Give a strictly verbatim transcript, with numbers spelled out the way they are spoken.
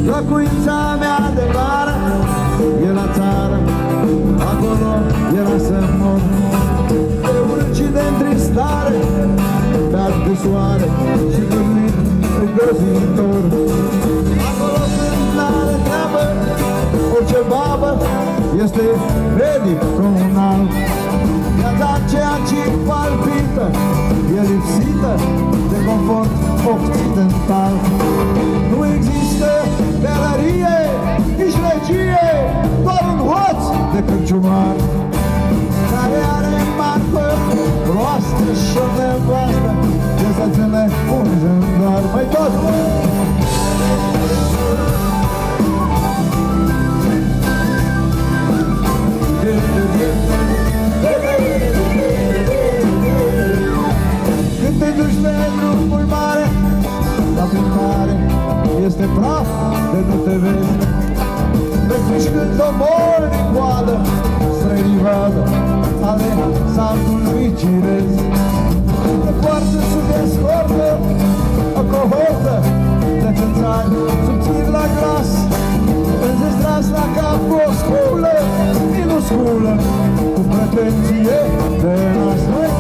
Locuința mea de vară e la țară, acolo era să mor. De urci de întristare, beat de soare și gândit îngrozitor. Acolo când n-are treabă, orice babă este medic comunal. Viața aceea ce palpită e lipsită de confort occidental. Nu există galerie, nici regie, doar un hoț de cârciumar care are marfă proastă și o nevastă de să ține un jandar. Mai tot! Când te duci pe drumul mare, la plimbare este praf de nu te vezi. Vezi când omori din coadă străinii vadă ale satului cirez. Te poartă sub escortă o cohortă de țânțari subțiri la glas, înzestrați la cap cu o sculă minusculă cu pretenție de nas.